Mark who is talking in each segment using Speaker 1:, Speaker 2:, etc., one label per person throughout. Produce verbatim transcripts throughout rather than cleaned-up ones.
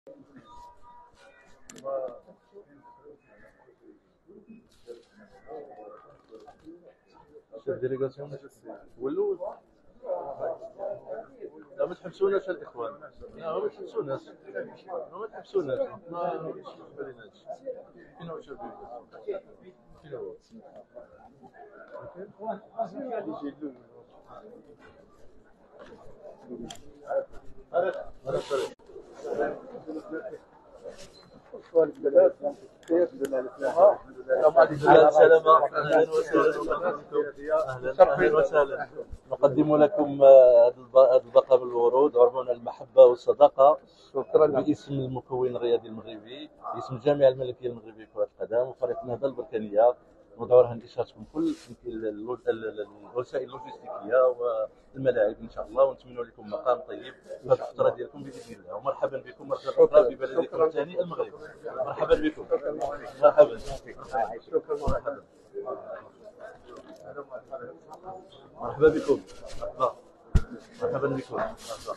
Speaker 1: شاف ديليغاسيون ولو لا ما تحبسوناش الاخوان، لا ما تحبسوناش، ما تحبسوناش، ما باليناش. فين هو شاف ديليغاسيون؟ فين هو؟ عرفت عرفت سلامة. أهلا وسهلا، أهلا وسهلا. نقدم لكم هذا الباقة بالورود، عربون المحبة والصداقة. شكرا. باسم المكون الرياضي المغربي، باسم الجامعة الملكية المغربية لكرة القدم وفريق النهضة البركانية، ندعو لها لإشارتكم كل الوسائل اللوجستيكية والملاعب إن شاء الله، ونتمنى لكم مقام طيب في هذه الفترة ديالكم بإذن الله. ومرحبا بكم مرة أخرى في بلدكم الثاني المغرب. مرحبا بكم. مرحبا. شكرا. مرحبا. مرحبا بكم. مرحبا. مرحبا بكم. مرحبا.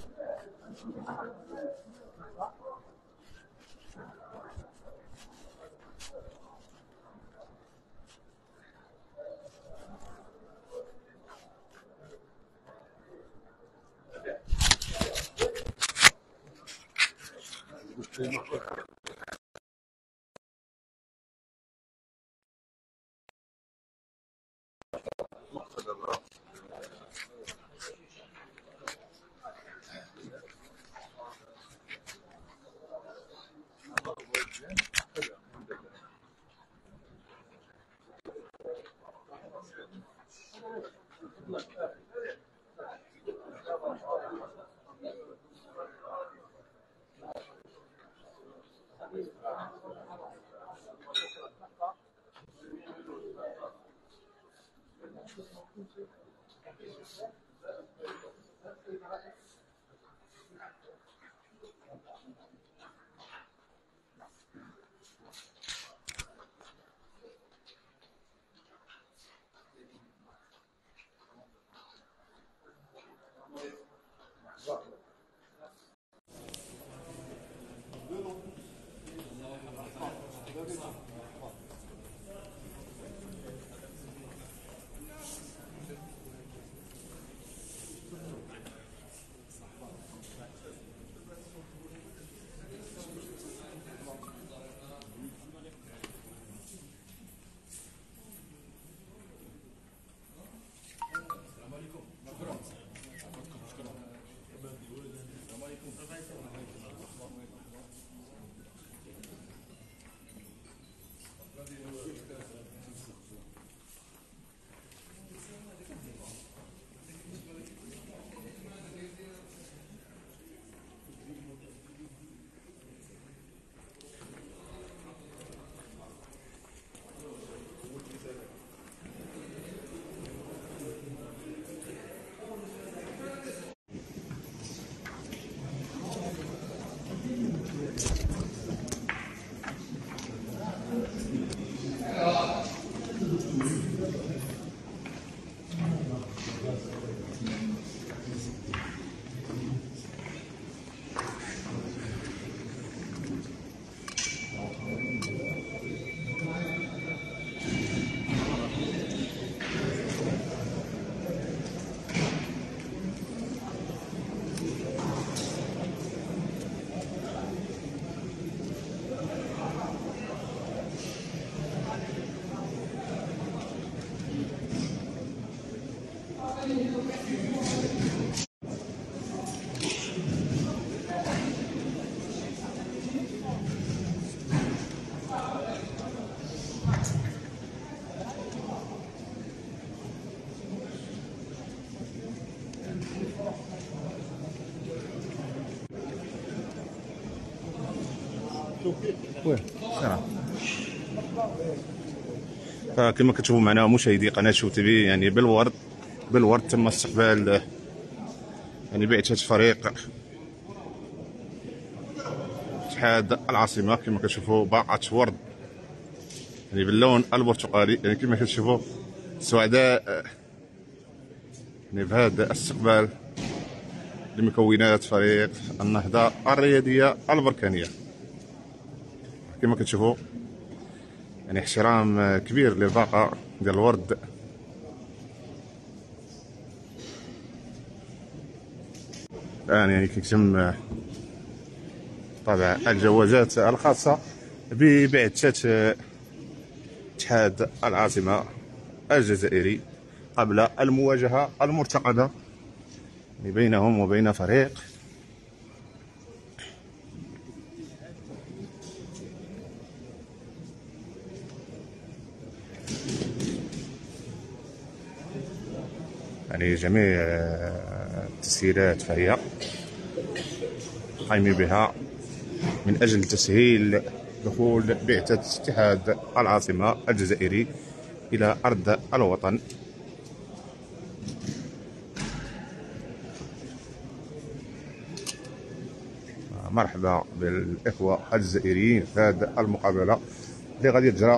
Speaker 2: وين سير. فكما كتشوفوا معنا مشاهدي قناه شو تيفي، يعني بالورد بالورد تم استقبال يعني بعثه فريق اتحاد العاصمه. كما كتشوفوا باقه ورد يعني باللون البرتقالي، يعني كما كتشوفوا سعداء يعني بهذا الاستقبال لمكونات فريق النهضة الرياضية البركانية. كما كتشوفوا يعني احترام كبير للباقة ديال الورد. الآن يعني كيتم طبع الجوازات الخاصة ببعثة اتحاد العاصمة الجزائري قبل المواجهة المرتقبة بينهم وبين فريق يعني جميع التسهيلات فهي قايمين بها من أجل تسهيل دخول بعثة اتحاد العاصمة الجزائري إلى أرض الوطن. مرحبا بالإخوة الجزائريين في هذه المقابلة اللي غادي تجرى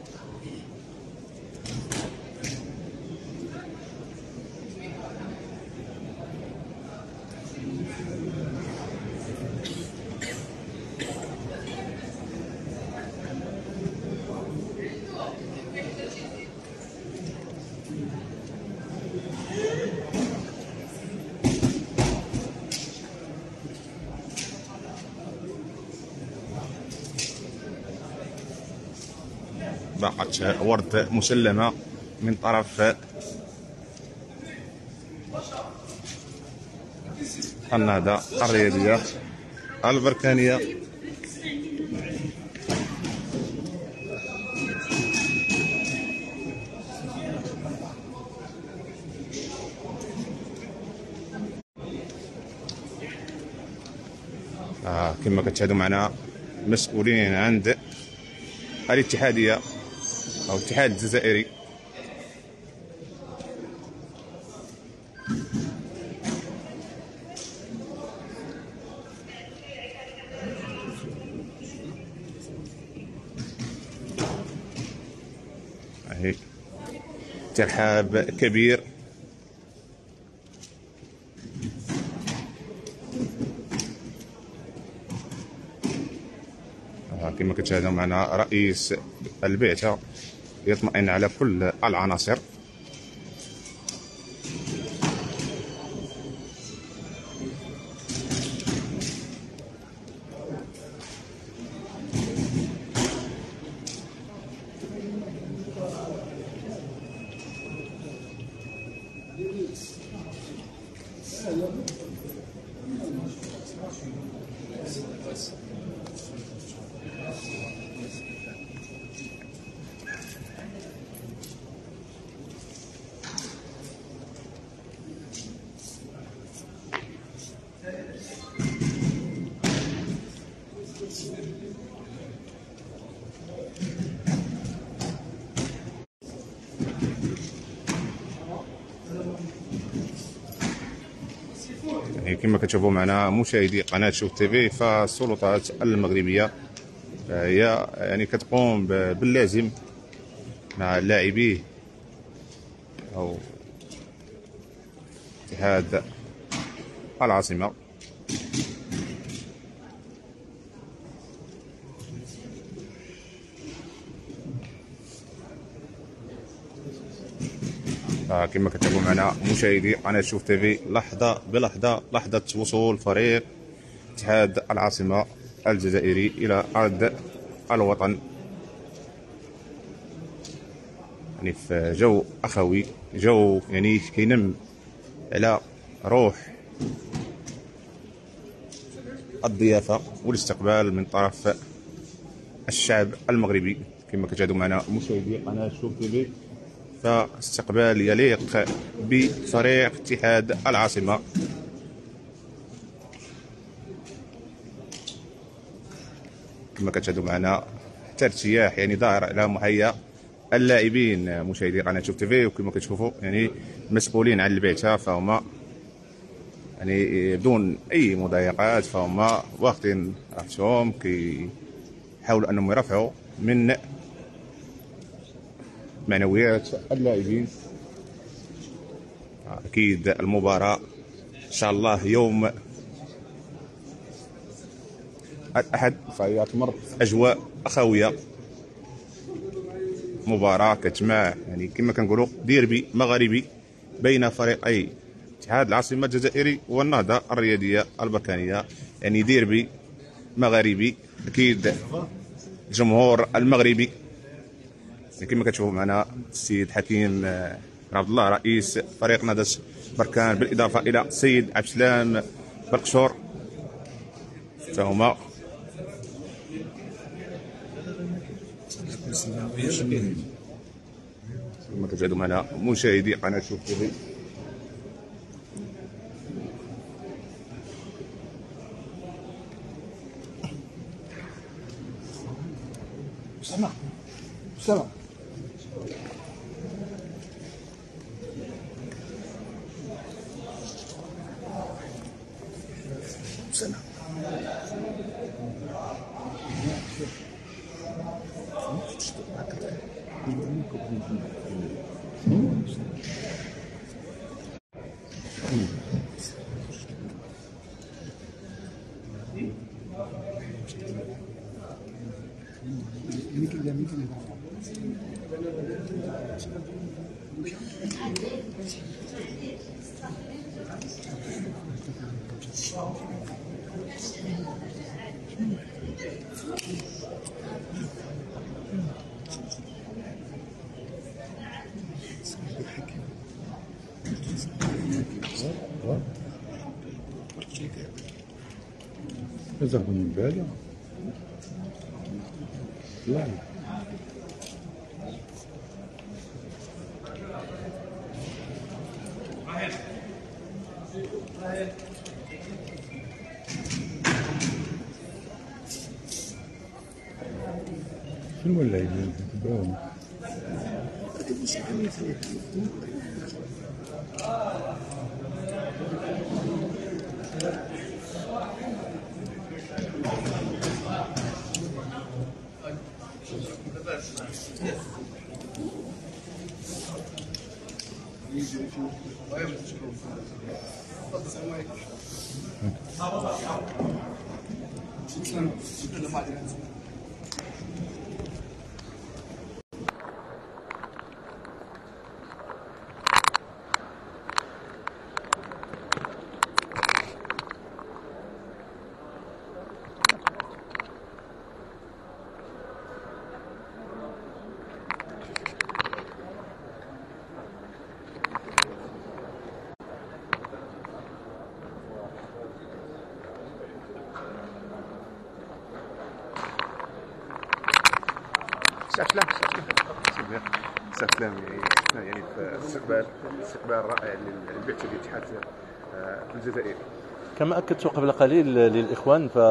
Speaker 2: باقة ورد مسلمة من طرف النهضة الرياضية البركانية. آه كما كتشاهدوا معنا مسؤولين عند الاتحادية أو الاتحاد الجزائري. هي ترحاب كبير كما كتشاهدوا معنا رئيس البعثة يطمئن على كل العناصر. يعني كما كتشوفوا معنا مشاهدي قناة شوف تيفي، فالسلطات المغربية هي يعني كتقوم باللازم مع لاعبيه أو اتحاد العاصمة. كما كتابعوا معنا مشاهدي قناة شوف تيفي لحظة بلحظة، لحظة وصول فريق اتحاد العاصمة الجزائري إلى أرض الوطن، يعني في جو أخوي، جو يعني كينم على روح الضيافة والاستقبال من طرف الشعب المغربي. كما كتشاهدوا معنا مشاهدي قناة شوف تيفي، فاستقبال يليق بفريق اتحاد العاصمة. كما كتشاهدوا معنا حتى ارتياح يعني ظاهر على محيا اللاعبين مشاهدي قناة شوف تيفي. وكما كتشوفوا يعني مسؤولين عن البعثة فهما يعني بدون اي مضايقات، فهما واخدين راحتهم كيحاولوا انهم يرفعوا من معنويات اللاعبين. اكيد المباراة ان شاء الله يوم الاحد فيتمر اجواء اخويه، مباراه كتجمع يعني كما كنقولوا ديربي مغربي بين فريقي اتحاد العاصمه الجزائري والنهضه الرياضيه البركانيه، يعني ديربي مغربي. اكيد الجمهور المغربي كما كتشوفوا معنا السيد حكيم عبد الله رئيس فريق نهضه بركان، بالاضافه الى السيد عبد السلام برقشور فهما كما كتشاهدوا معنا مشاهدي قناه شوف تيفي.
Speaker 3: سلام سلام سلام
Speaker 4: يزربوا من بالي لا شنو ولا يبان
Speaker 2: سلام سلام سلام يعني في استقبال استقبال رائع للبعثه الاتحاد الجزائري.
Speaker 1: كما اكدت قبل قليل للاخوان، ف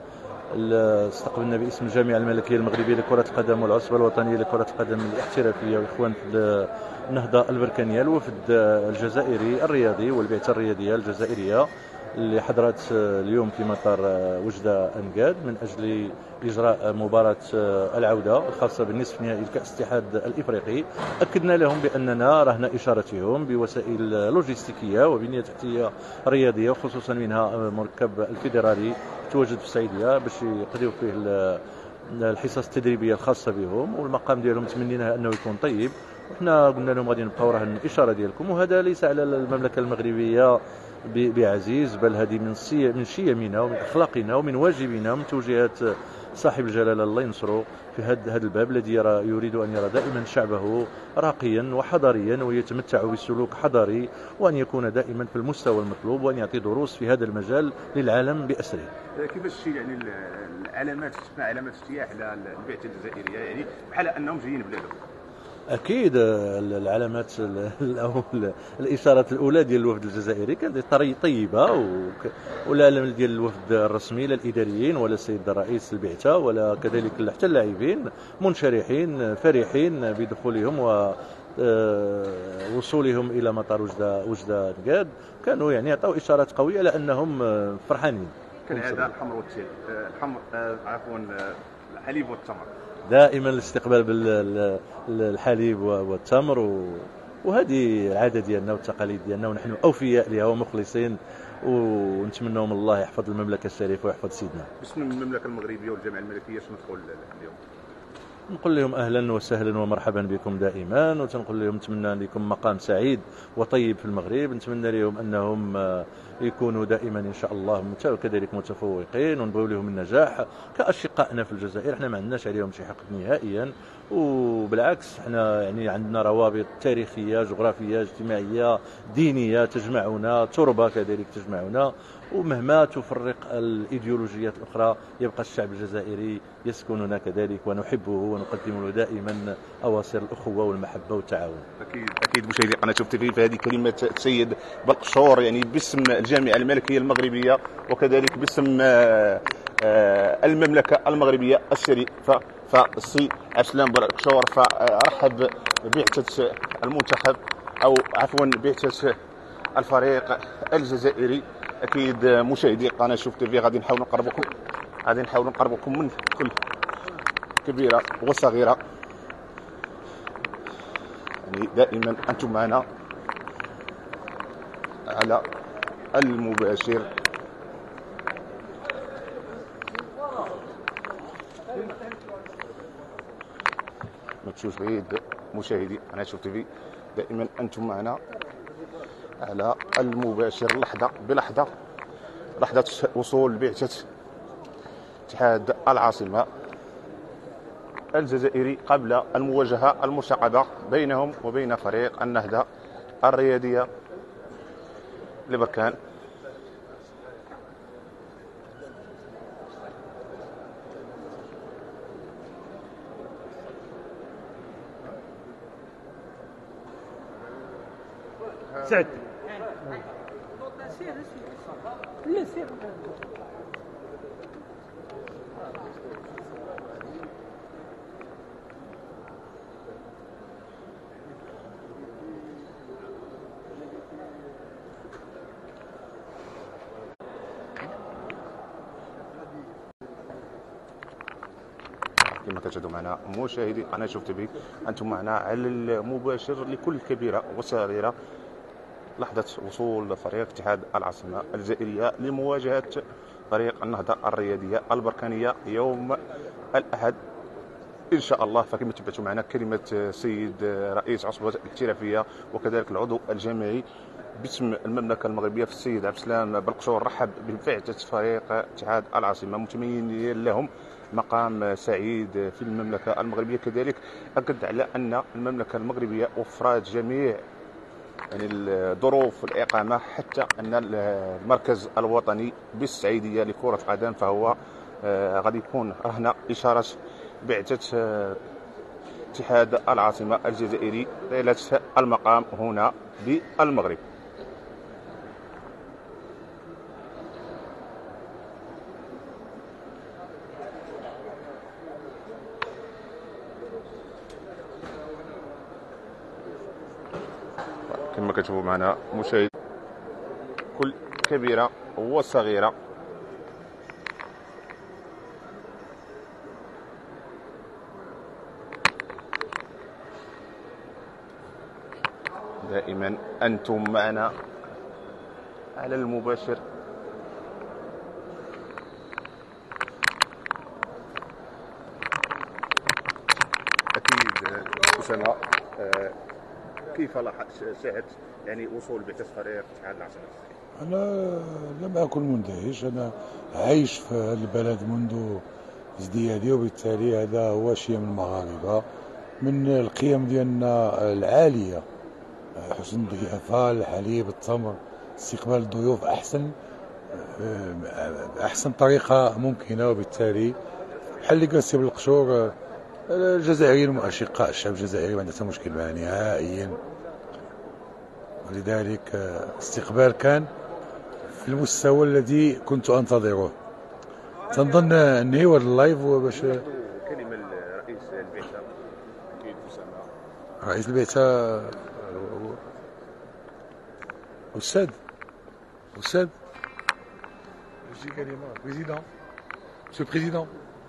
Speaker 1: استقبلنا باسم الجامعه الملكيه المغربيه لكره القدم والعصبه الوطنيه لكره القدم الاحترافيه واخوان في النهضه البركانيه الوفد الجزائري الرياضي والبعثه الرياضيه الجزائريه اللي حضرت اليوم في مطار وجده انقاد من اجل اجراء مباراه العوده الخاصه بالنصف نهائي الكاس الاتحاد الافريقي. اكدنا لهم باننا رهن اشارتهم بوسائل لوجستيكيه وبنيه تحتيه رياضيه، وخصوصا منها مركب الفيدرالي تواجد في السعيديه باش يقضيو فيه الحصص التدريبيه الخاصه بهم، والمقام ديالهم تمنينا انه يكون طيب، وحنا قلنا لهم غادي نبقاو راهن الاشاره ديالكم، وهذا ليس على المملكه المغربيه بعزيز، بل هذه من من شيمنا ومن اخلاقنا ومن واجبنا ومن توجيهات صاحب الجلاله الله ينصره في هذا هذا الباب الذي يرى يريد ان يرى دائما شعبه راقيا وحضاريا ويتمتع بسلوك حضاري، وان يكون دائما في المستوى المطلوب، وان يعطي دروس في هذا المجال للعالم باسره.
Speaker 2: كيفاش يعني العلامات شفنا علامات اجتياح على البعثه الجزائريه، يعني بحال انهم جايين بلادهم؟
Speaker 1: اكيد العلامات او الاشارات الاولى ديال الوفد الجزائري كانت طيبه، ولا ديال الوفد الرسمي لا الاداريين ولا السيد رئيس البعثه ولا كذلك حتى اللاعبين منشرحين فرحين بدخولهم و وصولهم الى مطار وجده وجده انقاد، كانوا يعني عطاو اشارات قويه على انهم فرحانين.
Speaker 2: كان هذا الحمر والتل الحمر عفوا الحليب والتمر،
Speaker 1: دائما الاستقبال بالحليب والتمر، وهذه العاده ديالنا والتقاليد ديالنا، ونحن اوفياء لها ومخلصين ونتمنوا من الله يحفظ المملكه الشريفه ويحفظ سيدنا.
Speaker 2: باسم المملكه المغربيه والجامعه الملكيه شنو تقول اليوم؟
Speaker 1: نقول لهم اهلا وسهلا ومرحبا بكم دائما، وتنقول لهم نتمنى لكم مقام سعيد وطيب في المغرب، نتمنى لهم انهم يكونوا دائما ان شاء الله كذلك متفوقين، ونبغيو لهم النجاح كاشقائنا في الجزائر. احنا ما عندناش عليهم شي حقد نهائيا، وبالعكس احنا يعني عندنا روابط تاريخيه جغرافيه اجتماعيه دينيه تجمعنا، تربه كذلك تجمعنا، ومهما تفرق الايديولوجيات الاخرى يبقى الشعب الجزائري يسكننا كذلك ونحبه ونقدم له دائما اواصر الاخوه والمحبه والتعاون.
Speaker 2: اكيد اكيد مشاهدي قناه شوف تيفي، فهذه كلمه السيد بلقشور يعني باسم الجامعه الملكيه المغربيه وكذلك باسم المملكه المغربيه الشريفه. فالسي عبد السلام بلقشور فرحب ببعثه المنتخب او عفوا بعثه الفريق الجزائري. اكيد مشاهدي قناه شوف تيفي غادي نحاول نقربكم غادي نحاول نقربكم من كل كبيره وصغيره، يعني دائما انتم معنا على المباشر. ما تمشوش بعيد مشاهدي قناه شوف تيفي، دائما انتم معنا على المباشر لحظه بلحظه، لحظه وصول بعثه اتحاد العاصمه الجزائري قبل المواجهه المرتقبه بينهم وبين فريق النهضه الرياضيه لبركان.
Speaker 3: سعد
Speaker 2: كما كتشاهدوا معنا مشاهدي قناه شوف تيفي، انتم معنا على المباشر لكل كبيره وصغيره، لحظه وصول فريق اتحاد العاصمه الجزائريه لمواجهه فريق النهضه الرياضيه البركانيه يوم الاحد ان شاء الله. فكما تبعتوا معنا كلمه السيد رئيس عصبه الاحترافيه وكذلك العضو الجامعي باسم المملكه المغربيه في السيد عبد السلام بلقشور، رحب ببعثه فريق اتحاد العاصمه متمنيا لهم مقام سعيد في المملكه المغربيه. كذلك اكد على ان المملكه المغربيه وفرت جميع يعني ظروف الاقامه، حتى ان المركز الوطني بالسعيديه لكره القدم فهو غادي يكون رهن اشاره بعثه اتحاد العاصمه الجزائري طيله المقام هنا بالمغرب. كما كتشوفوا معنا مشاهد كل كبيره وصغيره دائما انتم معنا على المباشر. اكيد اسامه كيف شاهدت يعني وصول بعثة فريق اتحاد العاصمة؟
Speaker 4: أنا لم أكن مندهش، أنا عايش في هذا البلد منذ ازديادي، وبالتالي هذا هو شيء من المغاربة، من القيم ديالنا العالية، حسن الضيافة، الحليب، التمر، استقبال الضيوف أحسن بأحسن طريقة ممكنة. وبالتالي بحال اللي قال السي بلقشور، الجزائريين وأشقاء الشعب الجزائري ما عندنا مشكل معاه نهائيا، ولذلك استقبال كان في المستوى الذي كنت انتظره. تنظن انهي هذا اللايف باش
Speaker 2: كلمه لرئيس البعثه اكيد اسامه.
Speaker 4: رئيس البعثه استاذ استاذ شي كلمه بريزيدون سي بريزيدون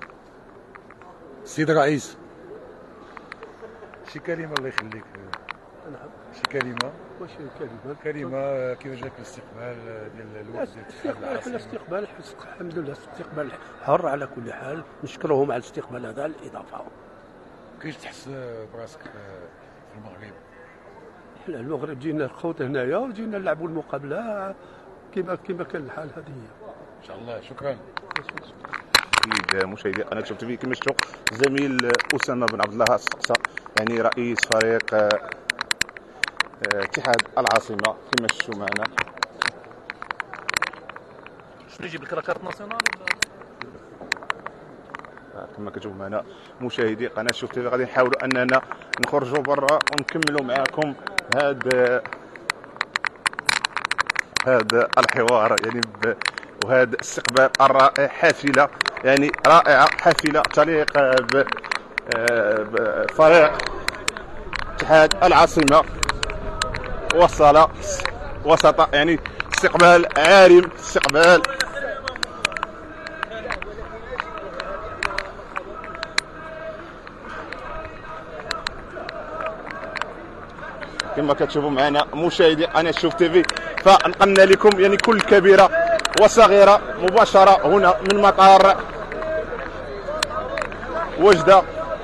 Speaker 4: السيد الرئيس شي كلمه الله يخليك.
Speaker 5: نعم.
Speaker 4: شي كلمه
Speaker 5: واش كلمه
Speaker 4: كلمه كيفاش جاك الاستقبال ديال الوفد ديال الاتحاد
Speaker 5: الاستقبال
Speaker 4: العاصمه؟
Speaker 5: الاستقبال الحمد لله استقبال حر على كل حال، نشكرهم على الاستقبال هذا على الاضافه.
Speaker 4: كيفاش تحس براسك في المغرب؟
Speaker 5: حنا المغرب جينا الخوت هنايا وجينا نلعبوا المقابله كما كما كان الحال. هذه هي
Speaker 4: ان شاء الله. شكرا.
Speaker 2: اكيد مشاهدي قناه شوف تيفي كما شفتوا زميل اسامه بن عبد الله السقسه يعني رئيس فريق آه، اتحاد العاصمه كما شفتوا معنا.
Speaker 1: شنو يجيب لك راكات ناسيونال
Speaker 2: كما كتشوفوا معنا مشاهدي قناه شوف تيفي غادي نحاولوا اننا نخرجوا برا ونكملوا معكم هذا هذا الحوار يعني ب... وهذا الاستقبال الرائع. حافله يعني رائعه، حافله تليق ب... بفريق اتحاد العاصمه. وصل وسط يعني استقبال عارم، استقبال كما كتشوفوا معنا مشاهدي قناه شوف تيفي، فنقلنا لكم يعني كل كبيره وصغيره مباشره هنا من مطار وجده.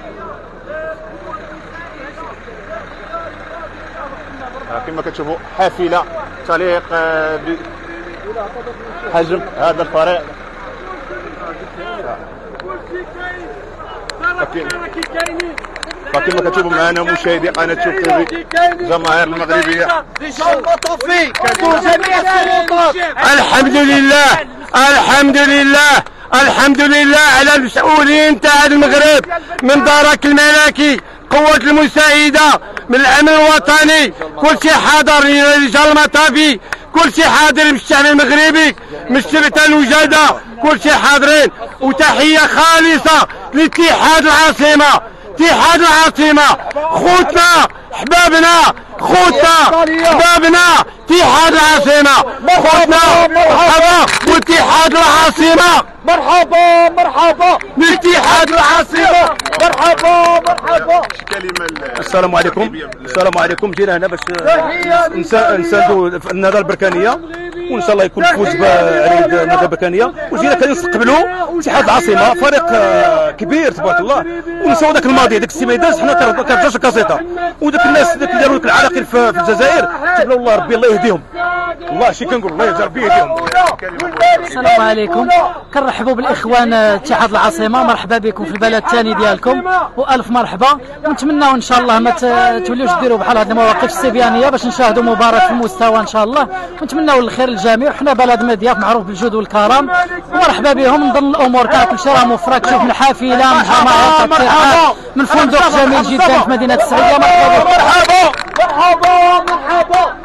Speaker 2: كما كتشوفوا حافله تليق بحجم هذا الفريق. فكما كتشوفوا معنا مشاهدي قناه شوف تيفي الجماهير المغربيه
Speaker 6: الحمد لله الحمد لله الحمد لله على المسؤولين تاع المغرب من درك الملكي قوة المساعدة من الأمن الوطني، كل شيء حاضر رجال المطافي، كل شيء حاضر من الشعب المغربي، من الشرطة الوجادة، كل شيء حاضرين. وتحية خالصة لاتحاد العاصمة، اتحاد العاصمة خوتنا حبابنا، خوتنا حبابنا، اتحاد العاصمة خوتنا مرحبا، واتحاد العاصمة مرحبا مرحبا باتحاد العاصمة مرحبا مرحبا.
Speaker 7: السلام عليكم. السلام عليكم. جينا هنا باش نساندوا النهضه البركانيه وان شاء الله يكون الفوز على النهضه البركانيه، وجينا كنستقبلوا اتحاد العاصمه فريق كبير تبارك الله، ونساو ذاك الماضي ذاك السي ما يداز حنا كرجاش الكاسيطه، وذاك الناس ذاك اللي داروا لك العراقيل في الجزائر تبارك الله ربي الله يهديهم. والله شي كنقول الله يجعل ربي يهديهم.
Speaker 8: السلام عليكم. كنرحبوا بالاخوان اتحاد العاصمه، مرحبا بكم في البلد الثاني ديالكم والف مرحبا، ونتمناو ان شاء الله ما توليوش ديروا بحال هذه المواقف الصبيانيه باش نشاهدوا مباراه في المستوى ان شاء الله، ونتمناو الخير للجميع. حنا بلد مضياف معروف بالجود والكرم، ومرحبا بهم. نظن الامور كاع كل شيء راه موفر، كتشوف من حافله من جماهير تاع من فندق جميل جدا في مدينه السعوديه. مرحبا مرحبا مرحبا مرحبا.